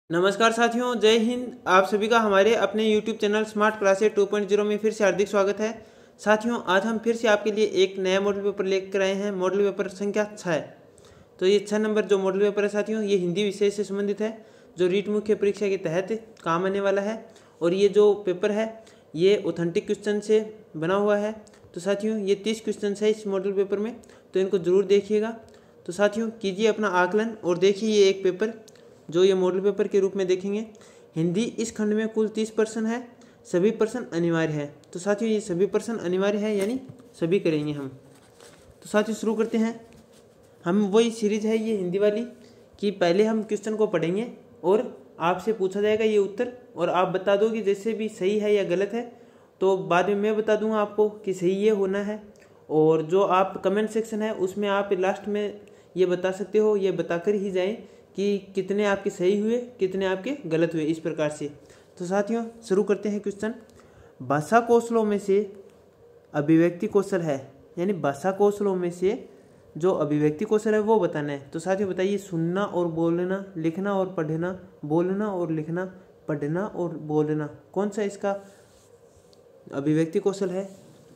नमस्कार साथियों, जय हिंद। आप सभी का हमारे अपने YouTube चैनल स्मार्ट क्लासेस 2.0 में फिर से हार्दिक स्वागत है। साथियों, आज हम फिर से आपके लिए एक नया मॉडल पेपर लेकर आए हैं। मॉडल पेपर संख्या 6 है। तो ये 6 नंबर जो मॉडल पेपर है साथियों, ये हिंदी विषय से संबंधित है, जो रीट मुख्य परीक्षा के तहत काम आने वाला है। और ये जो पेपर है ये ऑथेंटिक क्वेश्चन से बना हुआ है। तो साथियों, ये 30 क्वेश्चन है इस मॉडल पेपर में, तो इनको जरूर देखिएगा। तो साथियों, कीजिए अपना आकलन और देखिए ये एक पेपर जो ये मॉडल पेपर के रूप में देखेंगे। हिंदी इस खंड में कुल 30 प्रश्न है, सभी प्रश्न अनिवार्य है। तो साथियों, ये सभी प्रश्न अनिवार्य है, यानी सभी करेंगे हम। तो साथियों, शुरू करते हैं। हम वही सीरीज है ये हिंदी वाली कि पहले हम क्वेश्चन को पढ़ेंगे और आपसे पूछा जाएगा ये उत्तर, और आप बता दोगे जैसे भी सही है या गलत है। तो बाद में मैं बता दूंगा आपको कि सही ये होना है। और जो आप कमेंट सेक्शन है उसमें आप लास्ट में ये बता सकते हो, ये बताकर ही जाएं कि कितने आपके सही हुए, कितने आपके गलत हुए, इस प्रकार से। तो साथियों, शुरू करते हैं क्वेश्चन। भाषा कौशलों में से अभिव्यक्ति कौशल है, यानी भाषा कौशलों में से जो अभिव्यक्ति कौशल है वो बताना है। तो साथियों बताइए, सुनना और बोलना, लिखना और पढ़ना, बोलना और लिखना, पढ़ना और बोलना, कौन सा इसका अभिव्यक्ति कौशल है?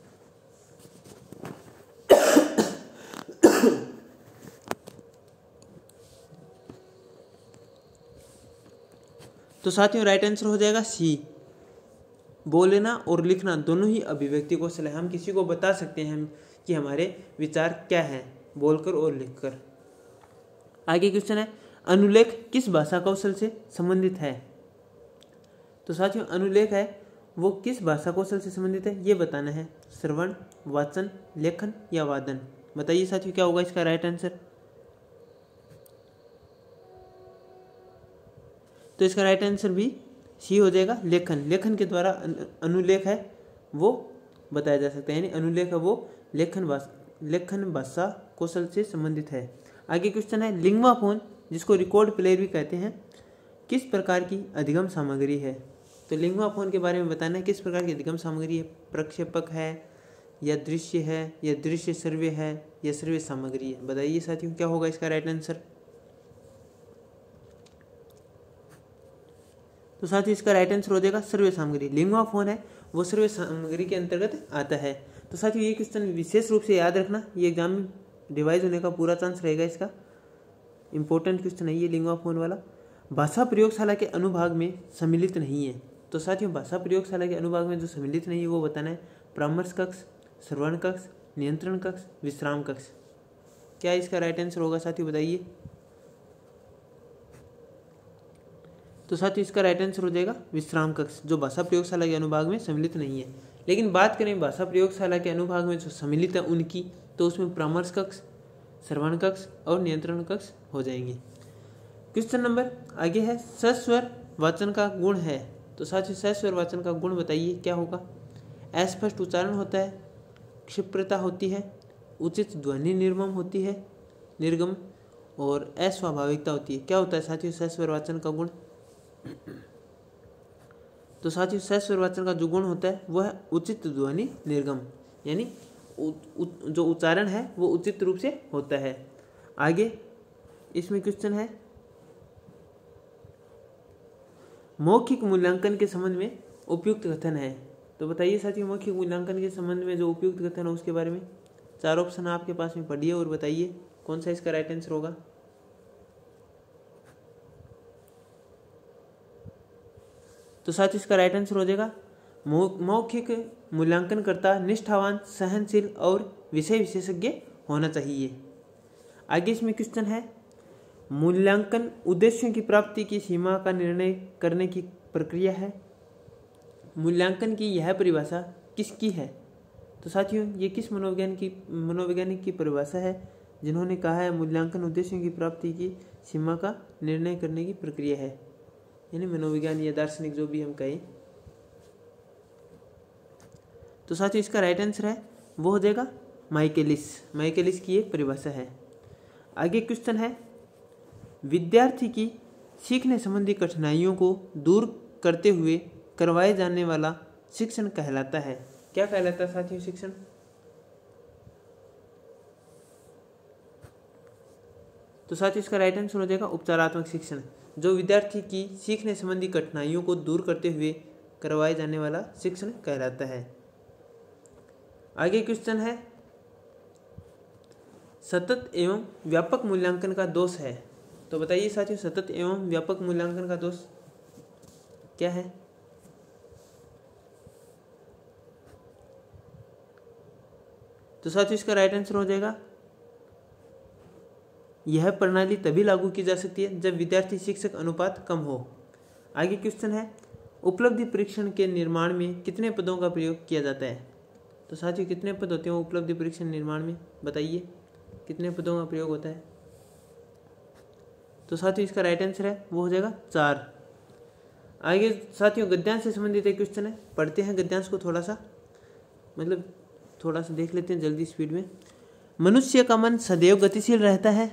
तो साथियों राइट आंसर हो जाएगा सी। बोलना और लिखना दोनों ही अभिव्यक्ति कौशल है। हम किसी को बता सकते हैं कि हमारे विचार क्या हैं, बोलकर और लिखकर। आगे क्वेश्चन है, अनुलेख किस भाषा कौशल से संबंधित है? तो साथियों, अनुलेख है वो किस भाषा कौशल से संबंधित है ये बताना है। श्रवण, वाचन, लेखन या वादन? बताइए साथियों क्या होगा इसका राइट आंसर? तो इसका राइट आंसर भी सी हो जाएगा, लेखन। लेखन के द्वारा अनुलेख है वो बताया जा सकता है, यानी अनुलेख है वो लेखन भाषा कौशल से संबंधित है। आगे क्वेश्चन है, लिंग्वा फोन जिसको रिकॉर्ड प्लेयर भी कहते हैं किस प्रकार की अधिगम सामग्री है? तो लिंग्वा फोन के बारे में बताना है, किस प्रकार की अधिगम सामग्री है? प्रक्षेपक है या दृश्य है या दृश्य सर्वे है या सर्वे सामग्री है? बताइए साथियों क्या होगा इसका राइट आंसर? तो साथियों इसका राइट आंसर हो जाएगा सर्वे सामग्री। लिंग्वा फोन है वो सर्वे सामग्री के अंतर्गत आता है। तो साथियों ये क्वेश्चन विशेष रूप से याद रखना, ये एग्जाम में रिवाइज होने का पूरा चांस रहेगा इसका। इंपॉर्टेंट क्वेश्चन है ये लिंग्वा फोन वाला। भाषा प्रयोगशाला के अनुभाग में सम्मिलित नहीं है। तो साथियों भाषा प्रयोगशाला के अनुभाग में जो सम्मिलित नहीं है वो बताना है। परामर्श कक्ष, श्रवण कक्ष, नियंत्रण कक्ष, विश्राम कक्ष। क्या इसका राइट आंसर होगा साथियों बताइए? तो साथियों इसका राइट आंसर हो जाएगा विश्राम कक्ष, जो भाषा प्रयोगशाला के अनुभाग में सम्मिलित नहीं है। लेकिन बात करें भाषा प्रयोगशाला के अनुभाग में जो सम्मिलित है उनकी, तो उसमें परामर्श कक्ष, श्रवण कक्ष और नियंत्रण कक्ष हो जाएंगे। क्वेश्चन नंबर आगे है, सस्वर वाचन का गुण है। तो साथियों सस्वर वाचन का गुण बताइए क्या होगा? अस्पष्ट उच्चारण होता है, क्षिप्रता होती है, उचित ध्वनि निर्गम और अस्वाभाविकता होती है। क्या होता है साथियों सस्वर वाचन का गुण? तो साथियों सस्वर वाचन का जो गुण होता है वह है उचित ध्वनि निर्गम, यानी जो उच्चारण है वो उचित रूप से होता है। आगे इसमें क्वेश्चन है, मौखिक मूल्यांकन के संबंध में उपयुक्त कथन है। तो बताइए साथियों मौखिक मूल्यांकन के संबंध में जो उपयुक्त कथन है उसके बारे में। 4 ऑप्शन आपके पास में पढ़िए और बताइए कौन सा इसका राइट आंसर होगा। तो साथ इसका राइट आंसर हो जाएगा, मौखिक मूल्यांकनकर्ता निष्ठावान, सहनशील और विषय विशेषज्ञ होना चाहिए। आगे इसमें क्वेश्चन है, मूल्यांकन उद्देश्यों की प्राप्ति की सीमा का निर्णय करने की प्रक्रिया है। मूल्यांकन की यह परिभाषा किसकी है? तो साथियों ये किस मनोवैज्ञानिक की परिभाषा है जिन्होंने कहा है मूल्यांकन उद्देश्यों की प्राप्ति की सीमा का निर्णय करने की प्रक्रिया है, यानी मनोविज्ञान या दार्शनिक जो भी हम कहें। तो साथियों इसका राइट आंसर है वो हो जाएगा माइकेलिस की एक परिभाषा है। आगे क्वेश्चन है, विद्यार्थी की सीखने संबंधी कठिनाइयों को दूर करते हुए करवाए जाने वाला शिक्षण कहलाता है। क्या कहलाता है साथियों शिक्षण? तो साथ ही इसका राइट आंसर हो जाएगा उपचारात्मक शिक्षण। जो विद्यार्थी की सीखने संबंधी कठिनाइयों को दूर करते हुए करवाए जाने वाला शिक्षण कहलाता है। आगे क्वेश्चन है, सतत एवं व्यापक मूल्यांकन का दोष है। तो बताइए साथियों, सतत एवं व्यापक मूल्यांकन का दोष क्या है? तो साथियों इसका राइट आंसर हो जाएगा, यह प्रणाली तभी लागू की जा सकती है जब विद्यार्थी शिक्षक अनुपात कम हो। आगे क्वेश्चन है, उपलब्धि परीक्षण के निर्माण में कितने पदों का प्रयोग किया जाता है? तो साथियों कितने पद होते हैं उपलब्धि परीक्षण निर्माण में? बताइए कितने पदों का प्रयोग होता है? तो साथियों इसका राइट आंसर है वो हो जाएगा 4। आगे साथियों गद्यांश से संबंधित एक क्वेश्चन है, पढ़ते हैं गद्यांश को थोड़ा सा देख लेते हैं जल्दी स्पीड में। मनुष्य का मन सदैव गतिशील रहता है।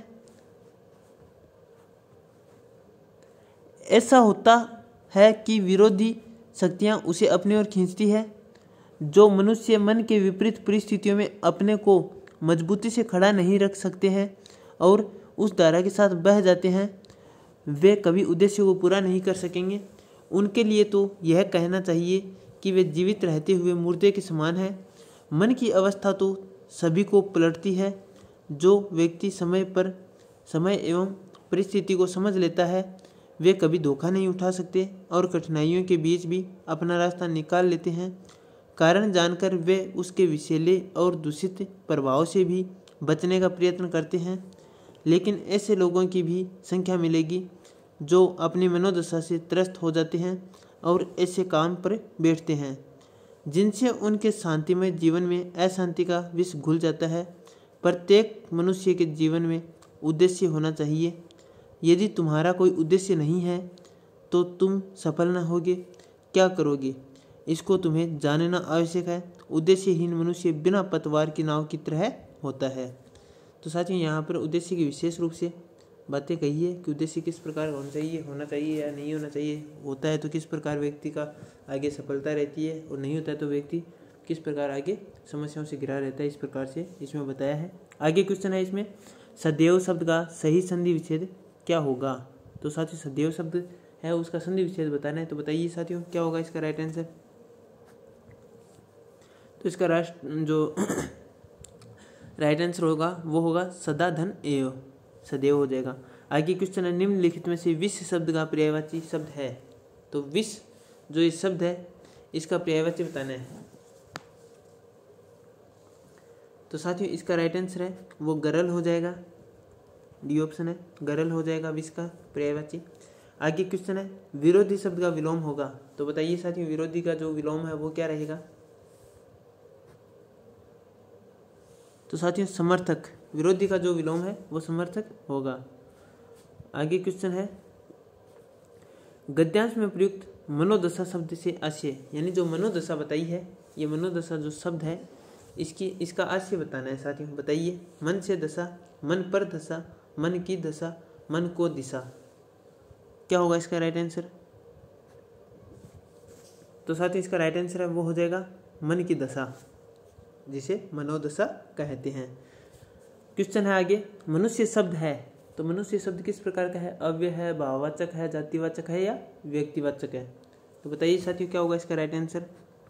ऐसा होता है कि विरोधी शक्तियां उसे अपनी ओर खींचती है। जो मनुष्य मन के विपरीत परिस्थितियों में अपने को मजबूती से खड़ा नहीं रख सकते हैं और उस धारा के साथ बह जाते हैं, वे कभी उद्देश्य को पूरा नहीं कर सकेंगे। उनके लिए तो यह कहना चाहिए कि वे जीवित रहते हुए मुर्दे के समान हैं। मन की अवस्था तो सभी को पलटती है। जो व्यक्ति समय एवं परिस्थिति को समझ लेता है, वे कभी धोखा नहीं उठा सकते और कठिनाइयों के बीच भी अपना रास्ता निकाल लेते हैं। कारण जानकर वे उसके विषैले और दूषित प्रभाव से भी बचने का प्रयत्न करते हैं। लेकिन ऐसे लोगों की भी संख्या मिलेगी जो अपनी मनोदशा से त्रस्त हो जाते हैं और ऐसे काम पर बैठते हैं जिनसे उनके शांतिमय जीवन में अशांति का विष घुल जाता है। प्रत्येक मनुष्य के जीवन में उद्देश्य होना चाहिए। यदि तुम्हारा कोई उद्देश्य नहीं है तो तुम सफल न होगे। क्या करोगे, इसको तुम्हें जानना आवश्यक है। उद्देश्यहीन मनुष्य बिना पतवार की नाव की तरह होता है। तो साथियों यहाँ पर उद्देश्य की विशेष रूप से बातें कही है कि उद्देश्य किस प्रकार होना चाहिए या नहीं होना चाहिए। होता है तो किस प्रकार व्यक्ति का आगे सफलता रहती है, और नहीं होता है तो व्यक्ति किस प्रकार आगे समस्याओं से घिरा रहता है। इस प्रकार से इसमें बताया है। आगे क्वेश्चन है इसमें, सदैव शब्द का सही संधि विच्छेद क्या होगा? तो साथियों सदैव शब्द है उसका संधि विच्छेद बताना है। तो बताइए साथियों क्या होगा इसका राइट आंसर? तो इसका जो राइट आंसर होगा वो होगा सदा धन एव, सदैव हो जाएगा। आगे क्वेश्चन है, निम्नलिखित में से विष शब्द का पर्यायवाची शब्द है। तो विष जो ये शब्द है इसका पर्यायवाची बताना है। तो साथियों इसका राइट आंसर है वो गरल हो जाएगा। डी ऑप्शन है, गरल हो जाएगा विष का पर्यायवाची। आगे क्वेश्चन है, विरोधी शब्द का विलोम होगा। तो बताइए साथियों विरोधी का जो विलोम है वो क्या रहेगा? तो साथियों समर्थक, विरोधी का जो विलोम है वो समर्थक होगा। आगे क्वेश्चन है, गद्यांश में प्रयुक्त मनोदशा शब्द से आशय, यानी जो मनोदशा बताई है, ये मनोदशा जो शब्द है इसका आशय बताना है साथियों। बताइए, मन से दशा, मन पर दशा, मन की दशा, मन को दिशा, क्या होगा इसका राइट आंसर? तो साथियों इसका राइट आंसर है वो हो जाएगा मन की दशा, जिसे मनोदशा कहते हैं। क्वेश्चन है आगे, मनुष्य शब्द है। तो मनुष्य शब्द किस प्रकार का है? अव्यय है, भाववाचक है, जातिवाचक है या व्यक्तिवाचक है? तो बताइए साथियों क्या होगा इसका राइट आंसर?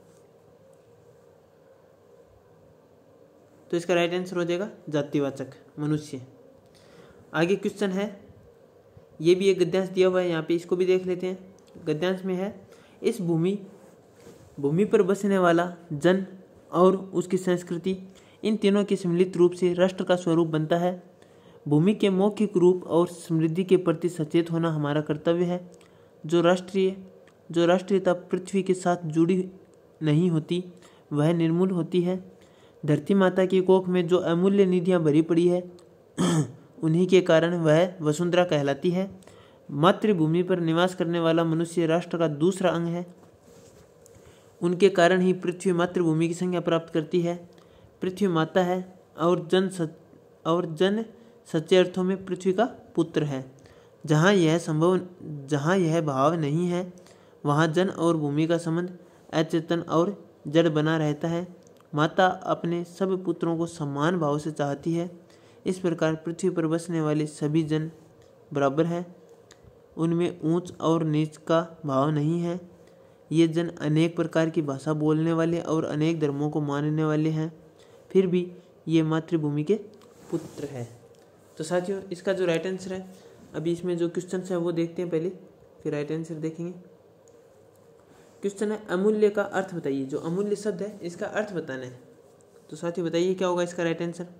तो इसका राइट आंसर हो जाएगा जातिवाचक, मनुष्य। आगे क्वेश्चन है, ये भी एक गद्यांश दिया हुआ है यहाँ पे, इसको भी देख लेते हैं। गद्यांश में है, इस भूमि पर बसने वाला जन और उसकी संस्कृति, इन तीनों के सम्मिलित रूप से राष्ट्र का स्वरूप बनता है। भूमि के मौखिक रूप और समृद्धि के प्रति सचेत होना हमारा कर्तव्य है। जो राष्ट्रीयता पृथ्वी के साथ जुड़ी नहीं होती वह निर्मूल होती है। धरती माता की कोख में जो अमूल्य निधियां भरी पड़ी है उन्हीं के कारण वह वसुंधरा कहलाती है। मातृभूमि पर निवास करने वाला मनुष्य राष्ट्र का दूसरा अंग है। उनके कारण ही पृथ्वी मातृभूमि की संज्ञा प्राप्त करती है। पृथ्वी माता है और जन सच्चे अर्थों में पृथ्वी का पुत्र है। जहाँ यह भाव नहीं है वहाँ जन और भूमि का संबंध अचेतन और जड़ बना रहता है। माता अपने सब पुत्रों को समान भाव से चाहती है। इस प्रकार पृथ्वी पर बसने वाले सभी जन बराबर है। उनमें ऊंच और नीच का भाव नहीं है। ये जन अनेक प्रकार की भाषा बोलने वाले और अनेक धर्मों को मानने वाले हैं, फिर भी ये मातृभूमि के पुत्र हैं। तो साथियों इसका जो राइट आंसर है, अभी इसमें जो क्वेश्चन है वो देखते हैं पहले, फिर राइट आंसर देखेंगे। क्वेश्चन है अमूल्य का अर्थ बताइए। जो अमूल्य शब्द है इसका अर्थ बताना है। तो साथियों बताइए क्या होगा इसका राइट आंसर।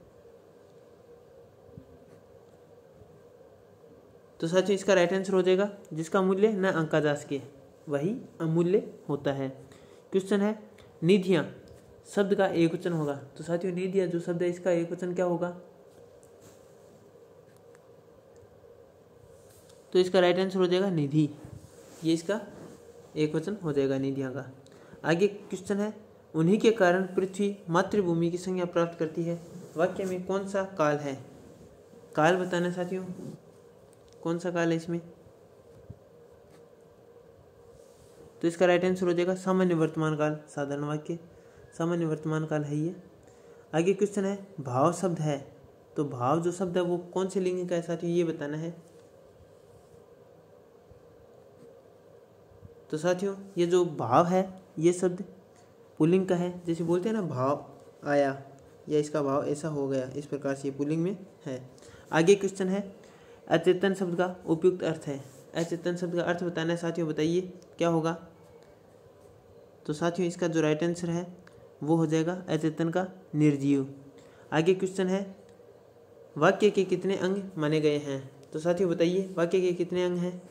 तो साथियों इसका राइट आंसर हो जाएगा जिसका मूल्य न आंका जा सके वही अमूल्य होता है। क्वेश्चन है निधियां शब्द का एक वचन होगा। तो साथियों निधियां जो शब्द है इसका एक वचन क्या होगा। तो इसका राइट आंसर हो जाएगा निधि। ये इसका एक वचन हो जाएगा निधियां का। आगे क्वेश्चन है उन्हीं के कारण पृथ्वी मातृभूमि की संज्ञा प्राप्त करती है। वाक्य में कौन सा काल है। काल बताना साथियों, कौन सा काल है इसमें। तो इसका राइट आंसर हो जाएगा सामान्य वर्तमान काल। साधारण वाक्य सामान्य वर्तमान काल है ये। आगे क्वेश्चन है भाव शब्द है। तो भाव जो शब्द है वो कौन से लिंग का है साथियों, ये बताना है। तो साथियों ये जो भाव है ये शब्द पुल्लिंग का है। जैसे बोलते हैं ना भाव आया या इसका भाव ऐसा हो गया, इस प्रकार से ये पुल्लिंग में है। आगे क्वेश्चन है अचेतन शब्द का उपयुक्त अर्थ है। अचेतन शब्द का अर्थ बताना है साथियों, बताइए क्या होगा। तो साथियों इसका जो राइट आंसर है वो हो जाएगा अचेतन का निर्जीव। आगे क्वेश्चन है वाक्य के कितने अंग माने गए हैं। तो साथियों बताइए वाक्य के कितने अंग हैं।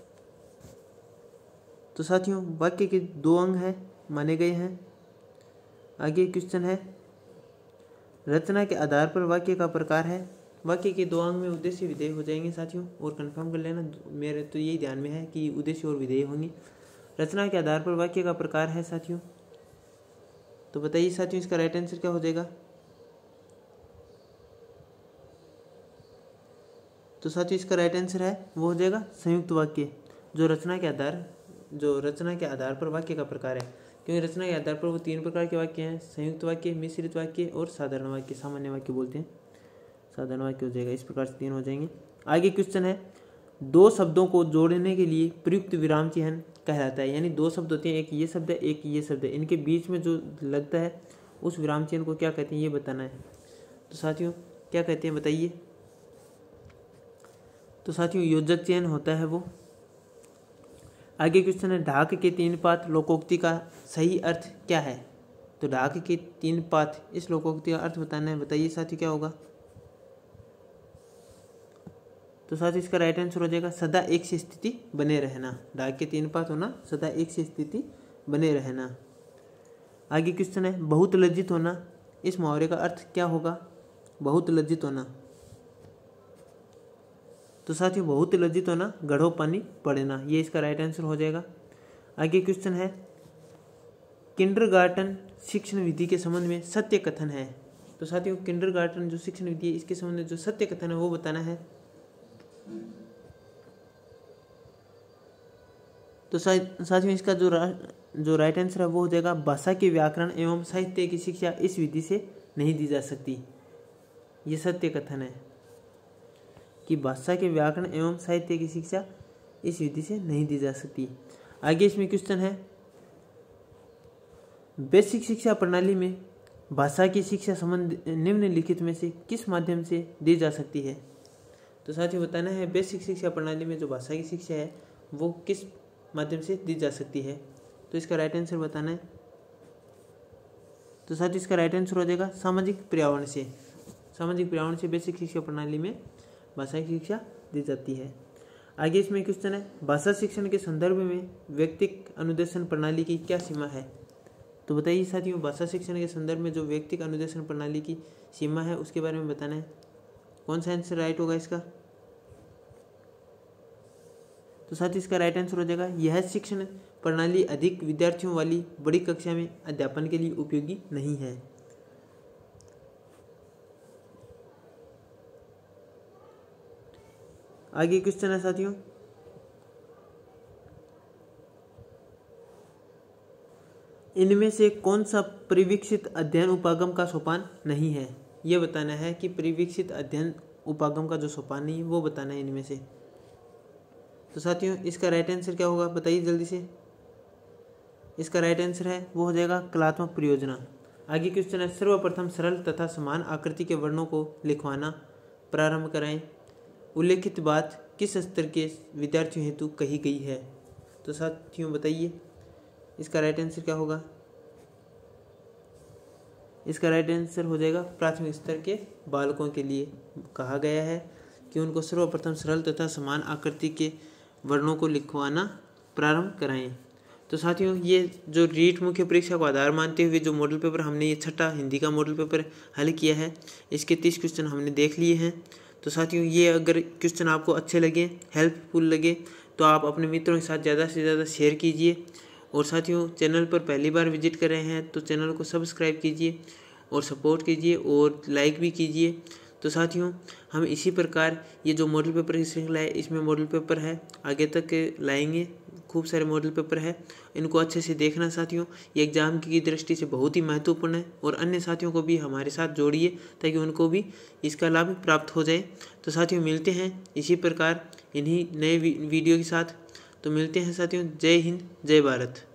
तो साथियों वाक्य के 2 अंग हैं माने गए हैं। आगे क्वेश्चन है रचना के आधार पर वाक्य का प्रकार है। वाक्य के 2 अंग में उद्देश्य विधेय हो जाएंगे साथियों, और कंफर्म कर लेना। मेरे तो यही ध्यान में है कि उद्देश्य और विधेय होंगे। रचना के आधार पर वाक्य का प्रकार है साथियों। तो बताइए साथियों इसका राइट आंसर क्या हो जाएगा। तो साथियों इसका राइट आंसर है वो हो जाएगा संयुक्त वाक्य। जो रचना के आधार पर वाक्य का प्रकार है, क्योंकि रचना के आधार पर वो 3 प्रकार के वाक्य हैं, संयुक्त वाक्य, मिश्रित वाक्य और साधारण वाक्य। सामान्य वाक्य बोलते हैं, साधारण वाक्य हो जाएगा। इस प्रकार से 3 हो जाएंगे। आगे क्वेश्चन है 2 शब्दों को जोड़ने के लिए प्रयुक्त विराम चिन्ह कहलाता है। यानी 2 शब्द होते हैं, एक ये शब्द है एक ये शब्द है, इनके बीच में जो लगता है उस विराम चिन्ह को क्या कहते हैं ये बताना है। तो साथियों क्या कहते हैं बताइए। तो साथियों योजक चिन्ह होता है वो। आगे क्वेश्चन है ढाक के 3 पात लोकोक्ति का सही अर्थ क्या है। तो ढाक के 3 पात इस लोकोक्ति का अर्थ बताना है। बताइए साथियों क्या होगा। तो साथियों इसका राइट आंसर हो जाएगा सदा एक सी स्थिति बने रहना। ढाक के 3 पात होना, सदा एक सी स्थिति बने रहना। आगे क्वेश्चन है बहुत लज्जित होना, इस मुहावरे का अर्थ क्या होगा। बहुत लज्जित होना। तो साथियों बहुत लज्जित होना, गढ़ो पानी पड़ना, ये इसका राइट आंसर हो जाएगा। आगे क्वेश्चन है किंडरगार्टन शिक्षण विधि के संबंध में सत्य कथन है। तो साथियों किंडरगार्टन जो शिक्षण विधि है इसके संबंध में जो सत्य कथन है वो बताना है। तो साथियों इसका जो राइट आंसर है वो हो जाएगा भाषा के व्याकरण एवं साहित्य की शिक्षा इस विधि से नहीं दी जा सकती। ये सत्य कथन है कि भाषा के व्याकरण एवं साहित्य की शिक्षा इस विधि से नहीं दी जा सकती। आगे इसमें क्वेश्चन है बेसिक शिक्षा प्रणाली में भाषा की शिक्षा संबंध निम्नलिखित में से किस माध्यम से दी जा सकती है। तो साथियों बताना है बेसिक शिक्षा प्रणाली में जो भाषा की शिक्षा है वो किस माध्यम से दी जा सकती है। तो इसका राइट आंसर बताना है। तो साथियों इसका राइट आंसर हो जाएगा सामाजिक पर्यावरण से। सामाजिक पर्यावरण से बेसिक शिक्षा प्रणाली में भाषा की शिक्षा दी जाती है। आगे इसमें क्वेश्चन है भाषा शिक्षण के संदर्भ में व्यक्तिक अनुदेशन प्रणाली की क्या सीमा है। तो बताइए साथियों भाषा शिक्षण के संदर्भ में जो व्यक्तिक अनुदेशन प्रणाली की सीमा है उसके बारे में बताना है। कौन सा आंसर राइट होगा इसका। तो साथियों इसका राइट आंसर हो जाएगा यह शिक्षण प्रणाली अधिक विद्यार्थियों वाली बड़ी कक्षा में अध्यापन के लिए उपयोगी नहीं है। आगे क्वेश्चन है साथियों इनमें से कौन सा परिवीक्षित अध्ययन उपागम का सोपान नहीं है। यह बताना है कि परिवीक्षित अध्ययन उपागम का जो सोपान नहीं है वो बताना है इनमें से। तो साथियों इसका राइट आंसर क्या होगा बताइए जल्दी से। इसका राइट आंसर है वो हो जाएगा कलात्मक परियोजना। आगे क्वेश्चन है, सर्वप्रथम सरल तथा समान आकृति के वर्णों को लिखवाना प्रारंभ कराएं। उल्लेखित बात किस स्तर के विद्यार्थियों हेतु कही गई है। तो साथियों बताइए इसका राइट आंसर क्या होगा। इसका राइट आंसर हो जाएगा प्राथमिक स्तर के बालकों के लिए कहा गया है कि उनको सर्वप्रथम सरल तथा समान आकृति के वर्णों को लिखवाना प्रारंभ कराएं। तो साथियों ये जो रीट मुख्य परीक्षा को आधार मानते हुए जो मॉडल पेपर हमने ये छठा हिंदी का मॉडल पेपर हल किया है, इसके 30 क्वेश्चन हमने देख लिए हैं। तो साथियों ये अगर क्वेश्चन आपको अच्छे लगे, हेल्पफुल लगे, तो आप अपने मित्रों के साथ ज़्यादा से ज़्यादा शेयर कीजिए। और साथियों चैनल पर पहली बार विजिट कर रहे हैं तो चैनल को सब्सक्राइब कीजिए और सपोर्ट कीजिए और लाइक भी कीजिए। तो साथियों हम इसी प्रकार ये जो मॉडल पेपर की श्रृंखला है इसमें मॉडल पेपर है आगे तक लाएंगे। खूब सारे मॉडल पेपर है, इनको अच्छे से देखना साथियों। ये एग्जाम की दृष्टि से बहुत ही महत्वपूर्ण है और अन्य साथियों को भी हमारे साथ जोड़िए ताकि उनको भी इसका लाभ प्राप्त हो जाए। तो साथियों मिलते हैं इसी प्रकार इन्हीं नए वीडियो के साथ। तो मिलते हैं साथियों। जय हिंद, जय भारत।